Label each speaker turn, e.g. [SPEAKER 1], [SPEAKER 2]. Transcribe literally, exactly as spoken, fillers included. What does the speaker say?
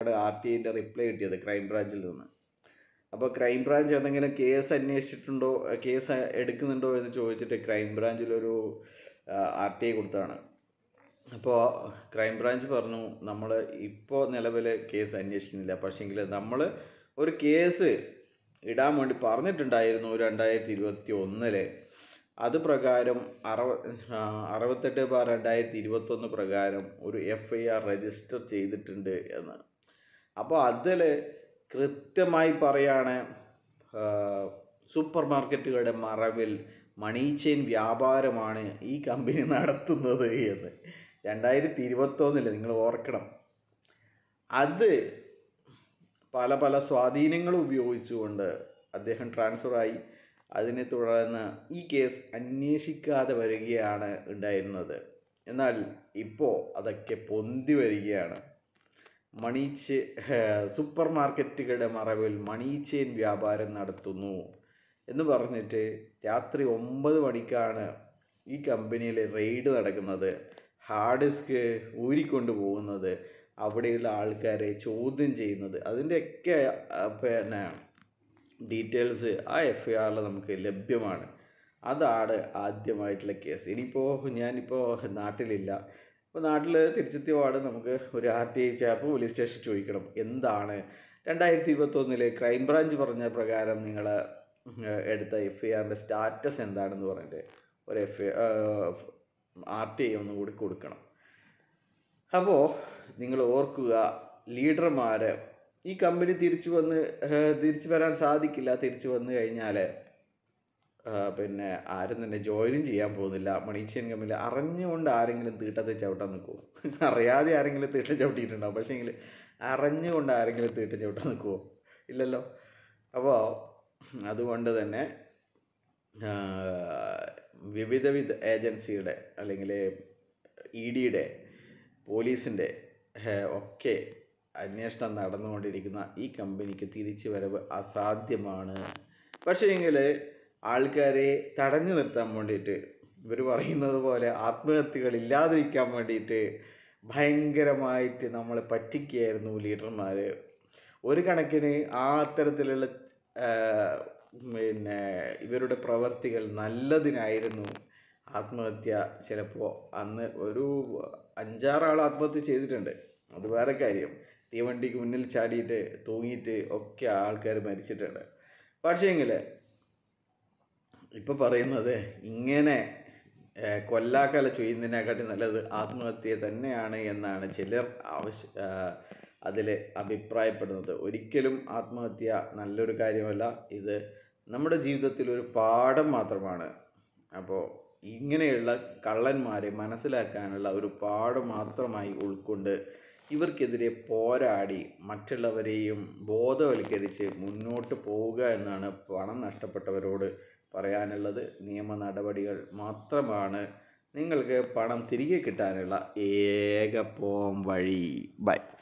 [SPEAKER 1] അപ്പോഴാണ് R T ഐൻ്റെ reply കിട്ടിയത് ക്രൈം ബ്രാഞ്ചിൽ നിന്ന്. അപ്പോൾ ക്രൈം ബ്രാഞ്ച് എന്തെങ്കിലും കേസ് അന്വേഷിച്ചിട്ടുണ്ടോ, കേസ് എടുക്കുന്നുണ്ടോ എന്ന് ചോദിച്ചിട്ട് ക്രൈം ബ്രാഞ്ചിലൊരു ആർ ടി ഐ കൊടുത്തതാണ്. അപ്പോൾ ക്രൈം ബ്രാഞ്ച് പറഞ്ഞു, നമ്മൾ ഇപ്പോൾ നിലവിൽ കേസ് അന്വേഷിക്കുന്നില്ല, പക്ഷേങ്കിൽ നമ്മൾ ഒരു കേസ് ഇടാൻ വേണ്ടി പറഞ്ഞിട്ടുണ്ടായിരുന്നു രണ്ടായിരത്തി ഇരുപത്തി ഒന്നില്. അത് പ്രകാരം അറുപ അറുപത്തെട്ട് ബാർ രണ്ടായിരത്തി ഇരുപത്തൊന്ന് പ്രകാരം ഒരു എഫ് ഐ ആർ രജിസ്റ്റർ ചെയ്തിട്ടുണ്ട് എന്ന്. അപ്പോൾ അതിൽ കൃത്യമായി പറയാണ് സൂപ്പർ മാർക്കറ്റുകളുടെ മറവിൽ മണി ചെയിൻ വ്യാപാരമാണ് ഈ കമ്പനി നടത്തുന്നത് എന്ന്. രണ്ടായിരത്തി ഇരുപത്തൊന്നില് നിങ്ങൾ ഓർക്കണം. അത് പല പല സ്വാധീനങ്ങളും ഉപയോഗിച്ചുകൊണ്ട് അദ്ദേഹം ട്രാൻസ്ഫറായി. അതിനെ തുടർന്ന് ഈ കേസ് അന്വേഷിക്കാതെ വരികയാണ് ഉണ്ടായിരുന്നത്. എന്നാൽ ഇപ്പോൾ അതൊക്കെ പൊന്തി വരികയാണ്. മണി ചെ സൂപ്പർ മാർക്കറ്റുകളുടെ മറവിൽ മണി ചെയിൻ വ്യാപാരം നടത്തുന്നു എന്ന് പറഞ്ഞിട്ട് രാത്രി ഒമ്പത് മണിക്കാണ് ഈ കമ്പനിയിൽ റെയ്ഡ് നടക്കുന്നത്. ഹാർഡ് ഡിസ്ക് ഊരിക്കൊണ്ട് പോകുന്നത്, അവിടെയുള്ള ആൾക്കാരെ ചോദ്യം ചെയ്യുന്നത്, അതിൻ്റെയൊക്കെ പിന്നെ ഡീറ്റെയിൽസ് ആ എഫ് ഐ ആറിൽ നമുക്ക് ലഭ്യമാണ്. അതാണ് ആദ്യമായിട്ടുള്ള കേസ്. ഇനിയിപ്പോൾ ഞാനിപ്പോൾ നാട്ടിലില്ല. ഇപ്പോൾ നാട്ടിൽ തിരിച്ചെത്തിയ പാട് നമുക്ക് ഒരു ആർ ടി ഐ ചാപ്പ് പോലീസ് സ്റ്റേഷൻ ചോദിക്കണം, എന്താണ് രണ്ടായിരത്തി ഇരുപത്തൊന്നില് ക്രൈം ബ്രാഞ്ച് പറഞ്ഞ പ്രകാരം നിങ്ങൾ എടുത്ത എഫ് ഐ ആറിൻ്റെ സ്റ്റാറ്റസ് എന്താണെന്ന് പറഞ്ഞിട്ട് ഒരു F I R T I ഒന്നും കൂടി കൊടുക്കണം. അപ്പോൾ നിങ്ങൾ ഓർക്കുക, ലീഡർമാർ ഈ കമ്പനി തിരിച്ചു വന്ന് തിരിച്ചു വരാൻ സാധിക്കില്ല. തിരിച്ചു വന്നു കഴിഞ്ഞാൽ പിന്നെ ആരും തന്നെ ജോയിനും ചെയ്യാൻ പോകുന്നില്ല മണി ചെയിൻ കമ്പനിയിൽ. അറിഞ്ഞുകൊണ്ട് ആരെങ്കിലും തീട്ടത്തെ ചവിട്ടാൻ നിൽക്കുമോ? അറിയാതെ ആരെങ്കിലും തീട്ട ചവിട്ടിയിട്ടുണ്ടാവും, പക്ഷേ എങ്കിൽ അറിഞ്ഞുകൊണ്ട് ആരെങ്കിലും തീട്ട ചവിട്ടാൻ നിൽക്കുമോ? ഇല്ലല്ലോ. അപ്പോൾ അതുകൊണ്ട് തന്നെ വിവിധ വിധ ഏജൻസിയുടെ അല്ലെങ്കിൽ ഇ ഡിയുടെ പോലീസിൻ്റെ ഒക്കെ അന്വേഷണം നടന്നുകൊണ്ടിരിക്കുന്ന ഈ കമ്പനിക്ക് തിരിച്ചു വരവ് അസാധ്യമാണ്. പക്ഷേ എങ്കിൽ ആൾക്കാരെ തടഞ്ഞു നിർത്താൻ വേണ്ടിയിട്ട് ഇവർ പറയുന്നത് പോലെ ആത്മഹത്യകൾ ഇല്ലാതിരിക്കാൻ വേണ്ടിയിട്ട് ഭയങ്കരമായിട്ട് നമ്മളെ പറ്റിക്കുകയായിരുന്നു ലീഡർമാർ. ഒരു കണക്കിന് ആ അത്തരത്തിലുള്ള പിന്നെ ഇവരുടെ പ്രവർത്തികൾ നല്ലതിനായിരുന്നു. ആത്മഹത്യ ചിലപ്പോൾ അന്ന് ഒരു അഞ്ചാറാൾ ആത്മഹത്യ ചെയ്തിട്ടുണ്ട്, അത് വേറെ കാര്യം. തീവണ്ടിക്ക് മുന്നിൽ ചാടിയിട്ട് തൂങ്ങിയിട്ട് ഒക്കെ ആൾക്കാർ മരിച്ചിട്ടുണ്ട്. പക്ഷേങ്കിൽ ഇപ്പോൾ പറയുന്നത് ഇങ്ങനെ കൊല്ലാക്കല ചെയ്യുന്നതിനെക്കാട്ടി നല്ലത് ആത്മഹത്യ തന്നെയാണ് എന്നാണ് ചിലർ ആവശ്യ അതിൽ അഭിപ്രായപ്പെടുന്നത്. ഒരിക്കലും ആത്മഹത്യ നല്ലൊരു കാര്യമല്ല. ഇത് നമ്മുടെ ജീവിതത്തിൽ ഒരു പാഠം മാത്രമാണ്. അപ്പോൾ ഇങ്ങനെയുള്ള കള്ളന്മാരെ മനസ്സിലാക്കാനുള്ള ഒരു പാഠം മാത്രമായി ഉൾക്കൊണ്ട് ഇവർക്കെതിരെ പോരാടി മറ്റുള്ളവരെയും ബോധവൽക്കരിച്ച് മുന്നോട്ട് പോവുക എന്നാണ് പണം നഷ്ടപ്പെട്ടവരോട് പറയാനുള്ളത്. നിയമ നടപടികൾ മാത്രമാണ് നിങ്ങൾക്ക് പണം തിരികെ കിട്ടാനുള്ള ഏക പോം വഴി. ബൈ.